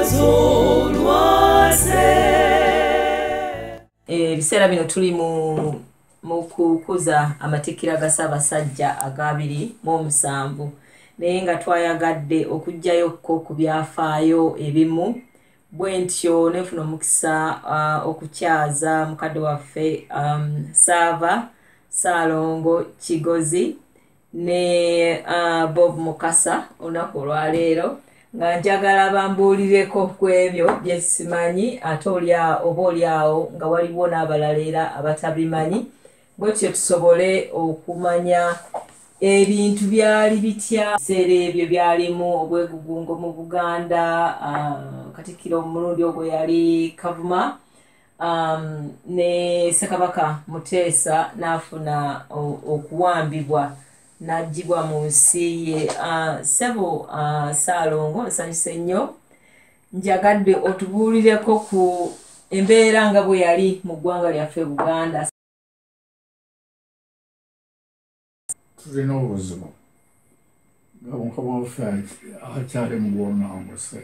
Ebiseera bino tuli mu kukuza amatikkira ga Ssaabasajja agabiri mu 7 naye nga twayagadde okuggyayokko ku byafaayo ebimu bwe ntyo nefuna omukisa okukyaza mukadde waffe Saava Ssaalongo Kigozi ne Bob Mukasa olunaku olwaleero nga njagala bambuulireko ku ebyo bye simanyi ate oba oliawo nga waliwo n'abalala era abatabimanyi bwetyo tusobole okumanya ebintu byali bitya biseera ebyo byalimu obwegugungo mu Buganda. Katikkiro omulundi ogwo yali Kavuma ne Ssekabaka Muteesa n'afuna okuwambibwa n'aggyibwa mu nsi ye. Ssebo Ssaalongo nsanyuse nnyo, njagadde otubuulireko ku embeera nga bwe yali mu ggwanga lyaffe Buganda. Tulina obuzibu nga Mukama waffe akyali mu bwonnambuse,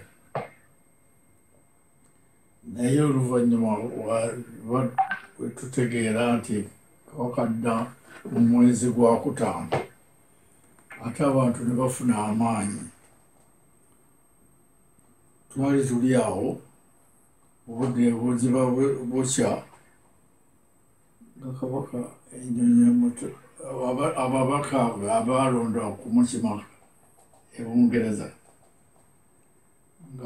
naye oluvannyuma we tutegeera nti Kabaka adda mu mwezi gwa 5 ate abantu ne bafuna amaanyi, twali tuli awo obudde buziba bukya nga Kabaka ennyonyi ababaka abalondwa kumukima e Bungereza nga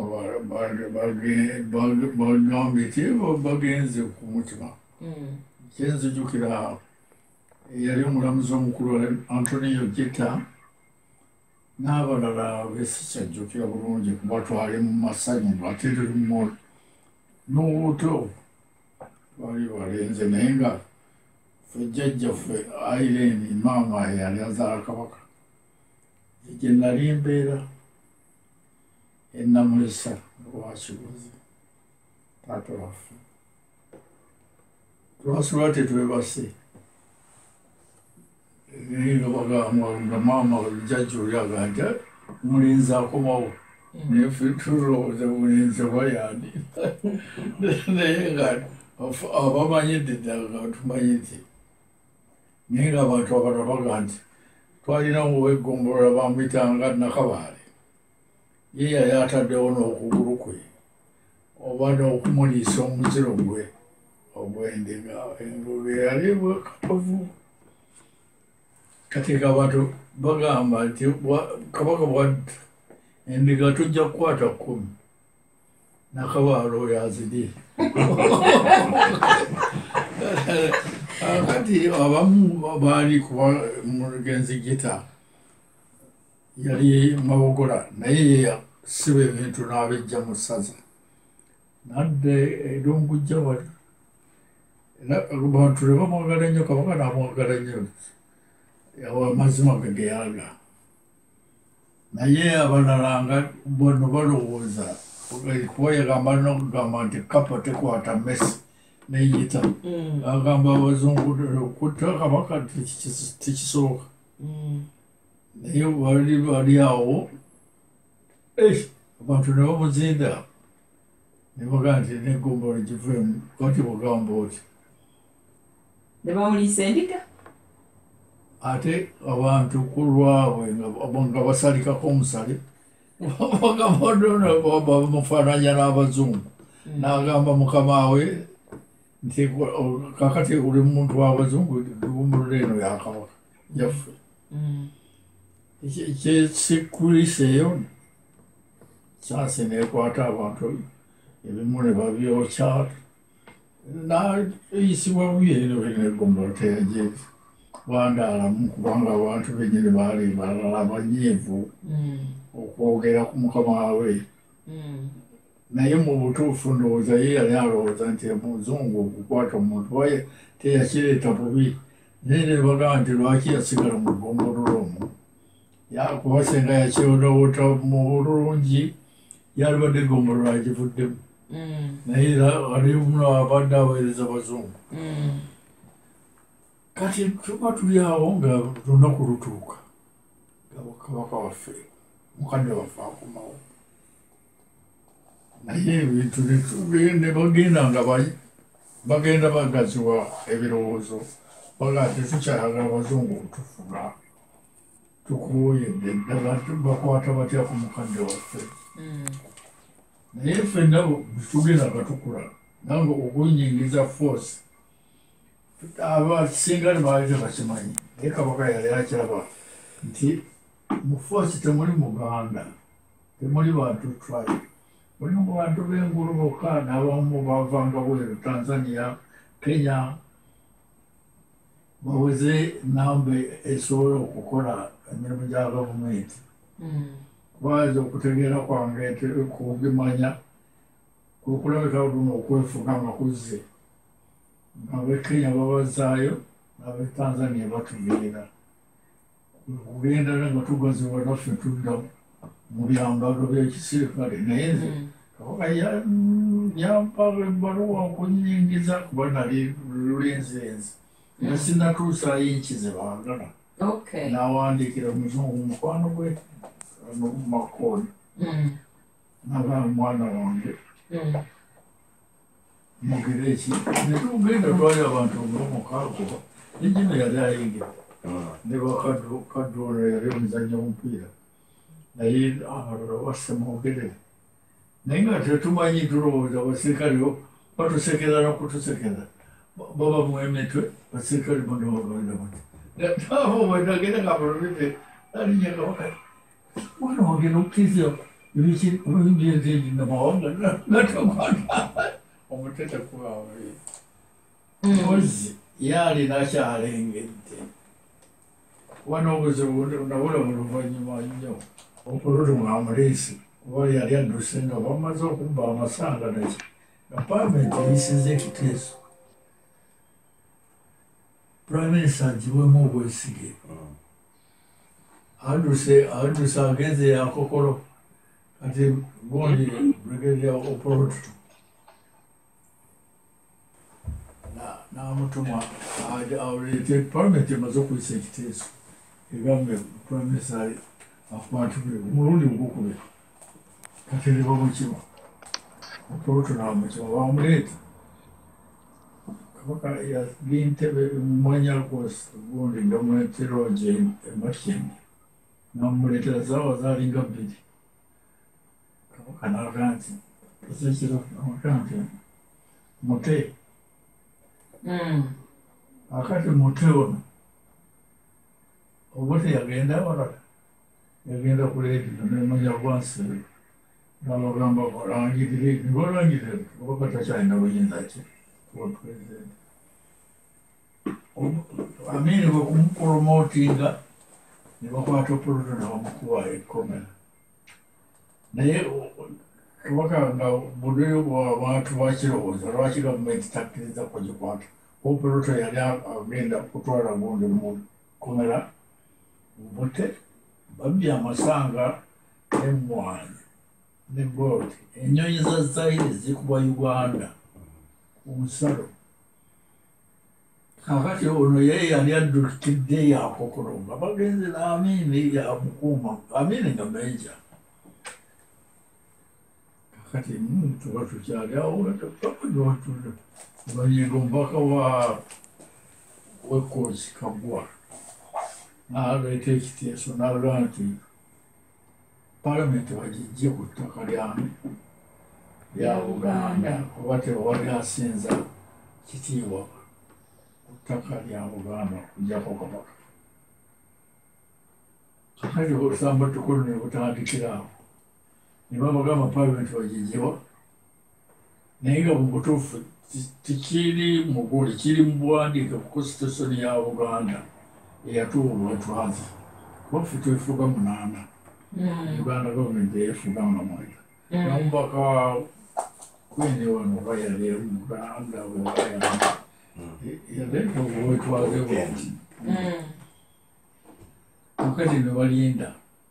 bagambye ti bagenze kumukima. Kyenzijukira yali omulamuzi omukulu Antonio Getta n'abalala besikyajjukira bulungi kuba twali mu masanyu ate tulimu n'obuto twali balenze, naye nga ffe jjajjaffe Irene maama yali azaala Kabaka gye nali mbeera e Namulesa wa Kigozi taata waffe. Twasula tetwebase naye nga bagamba nga maama jjajja oli aganja mulenzi akomawo naye ffe tulowooza mulenzi oba yani naye nga abamanyidde ddala nga tumanyi nti naye nga abantu abalala baga nti twalina muwegombolola bamuyitanga Nakabaale, ye yali ataddewo n'okugulu kwe oba n'okumuliisa omuziro gwe ogw'endiga. Engulu yali bwekatovu. Kati abantu bagamba nti Kabaka bwadda endiga tujja kukwata 10 Nakabaale oyo aziri. Kati abamu baali kuba mugenzi Getta yali Mabogola naye siba ebintu n'abijja mu ssaza nadde edongujja wali abantu ne bamwagala nnyo, Kabaka n'amwagala nnyo, amazima ge geyalaga. Naye abalala nga bano balowooza kuba yagamba n'okugamba nti kapa tekwata mmesi neyita agamba abazungu okutta Kabaka tekisoboka. Naye bali awo abantu ne bamuzinda ne bagaa nti n'eggombolola giveemu. Kati bugamba oti ne bamuliisa endiga ate abantu ku lwabwe nga basalikako omusale bagamba bamufaananya n'abazungu n'agamba mukama we nti kakati oli muntu w'abazungu gumbulula eno ya Kabaka yaffe. Kyekikuliseeyo kyase neekwata abantu ebimu ne babyokya n'eyisibwa bubi eno n'eggombolola teyajeezi bandaalamu kubanga abantu bennyini baali balala banyiivu okwogera ku mukama we. Naye mu butuufu ndowooza ye yali alowooza nti omuzungu okukwata omuntu waye teyakireeta bubi, naye ne bagamba nti lwaki yasigala mu ggombolola omwo kuba senga yakirondowota mu bulungi yalibadde eggombolola agivuddemu, naye ali muno abadde aweereza Bazungu. Kati tuba tuli awo nga lunaku lutuuka nga Kabaka waffe mukadde waffe akomawo naye ebintu ne bagenda nga bagenda bagaziwa ebirowoozo baga tetukyayagala abazungu okutufuga tukuwoyedde ddala bakwata batya ku mukadde waffe naye ffenna tugenda nga tukula nange okunyingiza force abasinga tebaali tebakimanyi naye kabaka yali akiraba nti mu force temuli muganda temuli bantu tribe muli mu bantu b'engulu bokka n'abamu bavanga bweru Tanzania Kenya baweze nambe esobola okukola emirimu gya gavumenti baza okutegeera kwange kubimanya okulabika luno okwefuga nga kuzze ab'Ekenya babazaayo n'ab'Etanzania batubeera kugenda nga tugaziwa naffe tudda mu byambalo by'ekisirikale naye nze kabaka yampa ebbaluwa okunyingiza kuba nali lulenzirenzi nga sinatuusaayo enki ze baagala n'awandiikira omuzungu mukwano gwe Makooni n'agamba mwana wange Mugereki netugenda twali abantu ng'omukaaga ejjino yali ayingira ne bakaddoolo yali omuzannyo omupiira naye abalala basse mwogerere naye nga tetumanyi tulowooza basirikale batusekera n'okutusekera baba mu emitwe basirikale bano bagenda bati abo bwenagenda kabalobete alinnya kabaka mwana wange n'okkiriza ebintu namawanga natakwata omutete kubawe mpozi yaali nakyalengedde kuba n'obuzibu nabula mu luvannyuma nnyo opulutu mwamuliisi kuba yali adduse nga bamaze okubba amasanga naki nga paalamenti eyisiza ekiteeso prime minister agiwemu obwesige adduse agenze yakokolo kati gundi brigadier opulutu n'amutuma awulete paalamenti emaze okuyisa ekiteeso egambe prime minister akwatibwe omulundi ogwokubiri kati ne bamukima opulutu n'amukima bamuleeta kabaka yali ntebe mumwanya gundi nga mweteroje emakindi namuleetera zaawa zaalinga bbiri kabaka n'aga nti esekiro amaga nti mute akati mute ono oba teyagenda walala yagenda ku leediyo nemanya gwansebe n'abagamba balangirire nibalangirire kabaka takyalina buyinza ki kuba pulezidenti amini bwe kumupromotinga ne bakwata opulutu nebamukuba ekkomera naye kabaka nga budeyo bwabantu bakirowooza lwaki gavumenti takkiriza kugikwata opulutu yali agenda kutwala gundi mu kkomera bute babbye amasanga n'emmwanyi ne gold ennyonyi za zaire zikuba Uganda ku nsalo kakati ono ye yali addukidde yakokolo nga bagenze n'Amini yamukuuma Amini nga meja kakati tuba tukyali awo tupapajwatule banyiga omubaka wekoosi Kaggwa n'aleeta ekiteeso n'alaga nti paalamenti bagijje ku ttaka lyami lya Buganda kuba tewali asinza kitiibwa ku ttaka lya Buganda okuggyako kabaka kakati olusamba tukulu ne butandikira awo ne babagamba paalamenti bagijjewa naye nga mu butuufu tikiri muguli kiri mu buwandiike ku constitution ya Buganda eyatuulwa twazi waffe twefuga munaana Uganda gavumenti eyefuga nga mwenda nomubaka kwene wano bayali Uganda webayali yaleeta obwetwaze bwati kakati ne balinda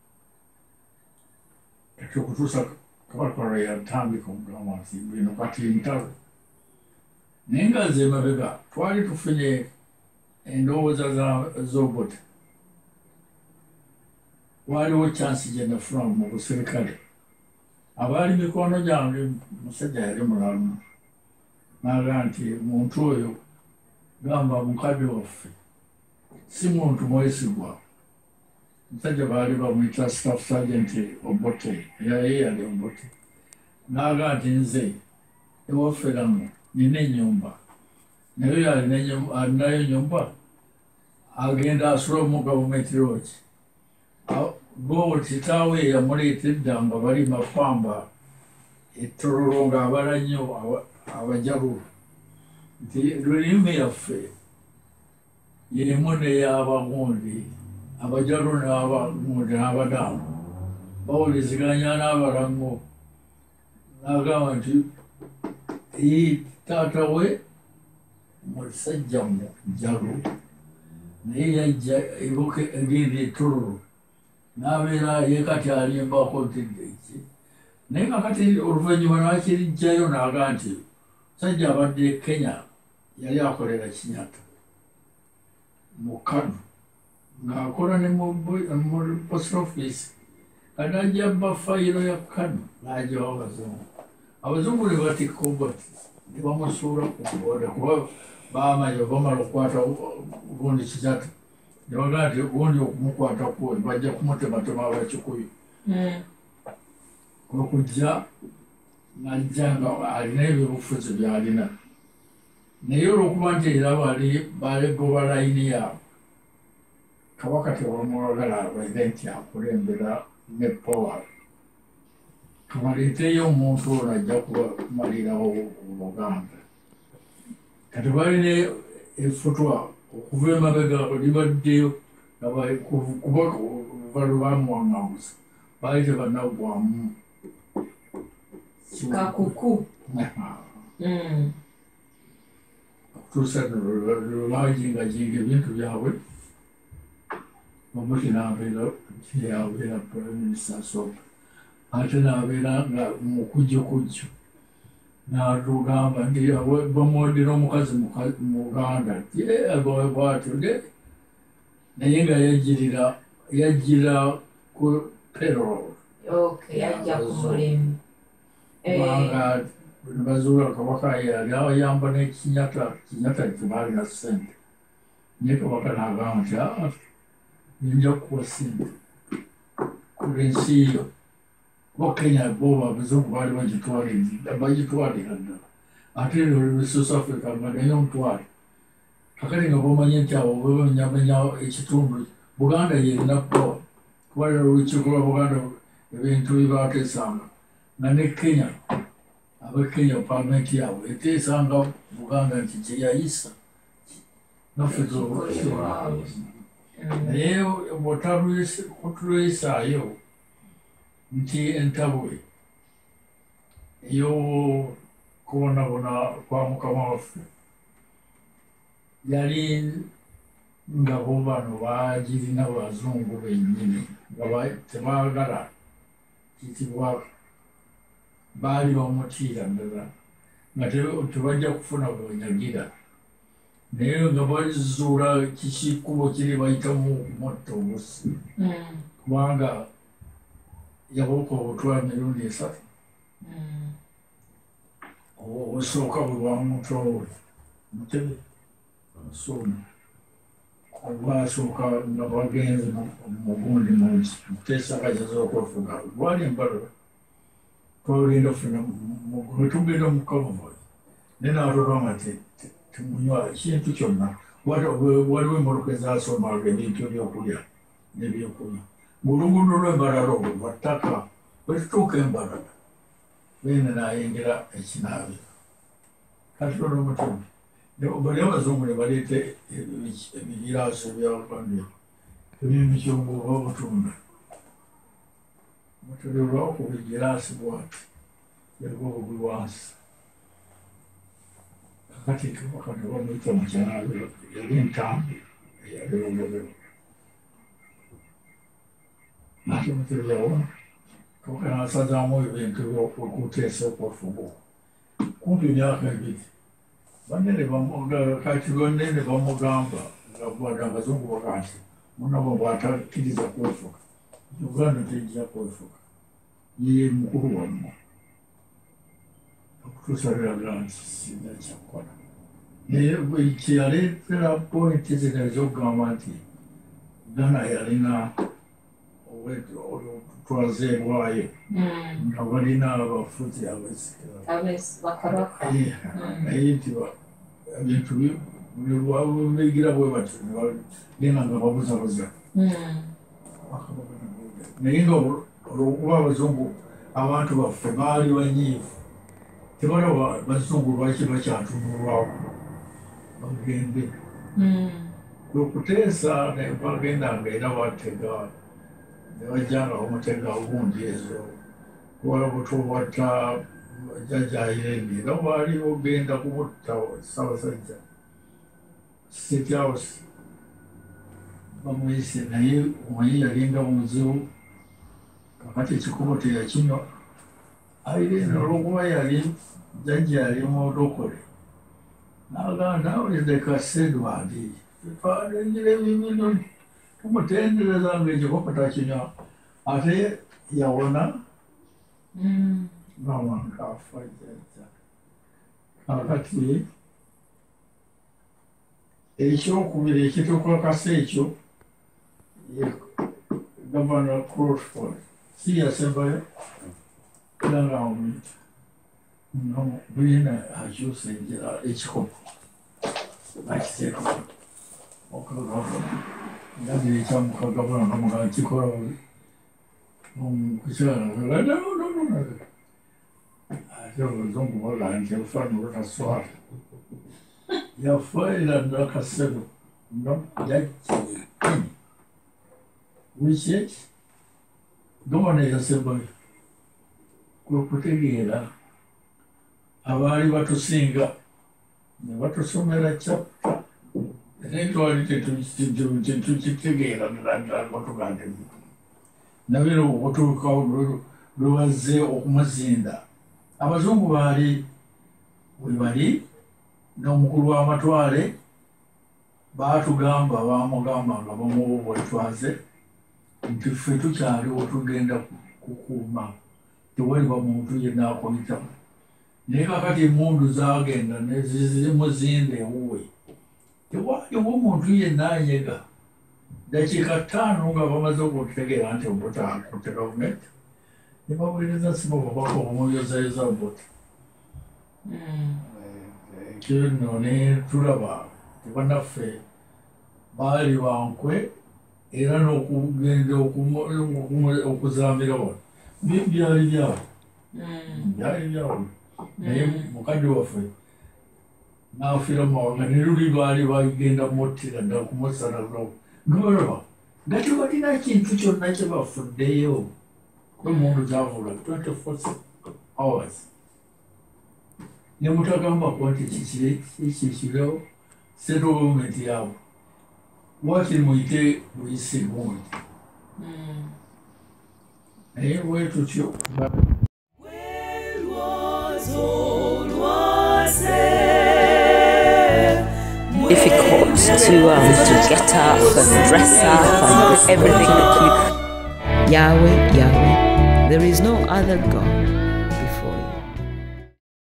kati okutuusa kabaka lwe yatandika okugamba nti bino kati ntalo naye nga nze emabega twali tufunye endowooza z'obote waliwo chansi gye nafuna mu busirikale abaali mikono gyange musajja yali mulamu n'agamba nti muntu oyo gamba mukadde waffe si muntu mwesigwa. Musajja baali bamuyita staff sergeant Obote, ye yali Obote. N'agamba nti nze ewaffe lamu nina ennyumba naye alinayo ennyumba agenda asula mu gavumenti lodge. Bo kitaawe yamuleeta edda nga bali mafamba ettololo ng'abala nnyo abajalulo nti lulimi yaffe y'emu n'ey'abagundi abajalulo n'abagundi n'abadamu bawuliziganya n'abalango. N'agamba nti taata we musajja mujalu naye yajja ebuke egenda ettololo n'abeera ye kati alimbako ntideki naye nga kati oluvannyuma n'akirijjayo n'agamba nti musajja abadde Kenya yali akolera Kinyatta mu Kano ng'akola ne mu post office kati ajja bba fayiro ya Kano n'ajawo abazungu. Abazungu ne batikka Obote ne bamusuula ku booda kuba baamanya bamala okukwata gundi Kinyatta ne bagamba nti gundi okumukwata kwe bajja kumutematema Abakikuyu. Okujja n'ajja nga alina ebyobufuzi by'alina naye olw'okuba nti era balegoba layini yaabwe Kabaka tebamwagala abaire nti akulembera ne power. Tubaleeteyo omuntu ono ajja kumalirawo Buganda. Kati balina effutwa okuva emabega libaddeyo kuba bamuwaŋŋanguza baali tebannagwamu kakuku okutuusa lwajingajinga ebintu byabwe. Omuti n'abeera yabeera prime minister asooka ate n'abeera nga mukujjukujju n'atugamba nti bamuwadira omukazi muganda bwatyo naye nga yajjira ku payroll yajja ku mulimu kubanga bazuula Kabaka yali ayamba ne Kinyatta tebaalina ssente naye Kabaka n'agamba nti ninja kukuwa ssente kuba ensi yo bo Kenya bo abazungu baali bagitwalira ddala ate South Africa nga naye omutwale kakati nga bamanye nti abo bamenyamenya ekitundu Buganda yerina power kuba olukiiko lwa Buganda ebintu byebateesanga nga ne Kenya ab'Ekenya paalamenti yaabwe eteesanga Buganda nti kyeyayisa naffe naye bwotulwisaayo nti entabwe ey'okubonabona kwa Mukama waffe yali nga bo bano baagirina Bazungu bennyini nga tebaagala kitibwa baali bamutiira ddala nga tebajja kufuna bwenyagira naye nga bazuula kikikubo kiri bayitamu kumutta obusi kubanga yabuuka obutwa emirundi 3 obusooka bwe bwamutoowe Mutebe Ssuuna obwasooka nga bagenze mugundi muteesakajaza okwefuga gwali embalala twagenda ofuna wetugenda mu Kamuvoyi naye naatogamba nti temunywa kintu kyonna waliwo emmotoka ezasoomaga ebintu ebyokulya n'ebyokunywa ng'oluguudo lw'embalala olwo lwa ttaka bwetutuuka embalala beene naayengera ekinaabiro kati olwo Mutebi bali Abazungu ne baleeta ebiraaso byabandi eby'emikyongo oba obutunda Mutebi lwakuba egiraasi bwati yaliko obugwi wansi kakati Kabaka ne bamuyita mu kinaabiro yali entambi eyali olobero ate Mutebi yawona Kabaka n'asazaamu ebintu by'okuteesa okwefuga kumpi emyaka 2 banne kati bonna ne bamugamba nga Abazungu bagaa nti munabo bw'atakkiriza kwefuga Uganda tejja kwefuga ye mukulu wammwe okutuusaliraga nti sina kyakola naye kyeyaleetera pointi zino ez'okugamba nti Ghana yalina olutwaze bwayo nga balina abafuzi abeesigala naye nti ebintu bigira bwe batyo nebagenda nga babuzabuza naye nga olwokuba abazungu abantu baffe baali banyiivu tebalaba bazungu lwaki bakyatunulwako bagende okuteesa nebagendanga era batega nebajjanga bamutega gundi ezo bwetubatta jajayireni era waali ogenda kubutta Ssaabasajja State House bamuyise naye omanyi yalinga muzibu kakati ekikubo teyakinywa ayireni olwokuba yali jajja yali mudokole n'agamba nawulireka Sedwadi twanenjira ebibino tumutendereza nga ekikopo takinywa ate yawona nawankafa jajja kakati ekyokubiri ekitukakasa ekyo Gavana Crawford si yasembayo era nga omuntu bulina akyusa enjira ekikopo akiteeka okagavana ndabira ekyamukagavana kamugaa kikola kukyala ate abazungu bagaa nti ebifaananyi butaswala yafaira nakasebo yajjire wiki gavana yasembayo kwe kutegeera abaali batusinga ne batusomera kyapta ate twali tetukitegeera batugande nabera okutuukawo lwe bazze okumuzinda abazungu baali we bali n'omukulu w'amatwale baatugamba bamugamba nga bamuwa bwetwaze nti ffe tukyaliwo tugenda kukuuma tewaliba muntu yenna akuyitamu naye kakati emmundu zaagenda nezimuzinde ewuwe tewaliwo omuntu yenna anyega dakiika 5 nga bamaze okutegeera nti obutakutte gavumenti ne baweereza sibo babaka omumyozayoza boti ekyo nno ne tulaba tebannaffe baali bankwe era n'okugenda okuzambira wano byali byawo naye mukadde waffe n'afiira mu mawanga ne luli baali bagenda muttira ddala kumusalalawo nobalaba nga tebalina kintu kyonna kye bafuddeyo kwemundu zavula 24 hours ne mutagambako nti kikirewo settlement yaabwe wakiri muyite buyisi gundi naye bwe tutyo difficult to get up and dress up and everything that you... Yahweh, Yahweh, there is no other God.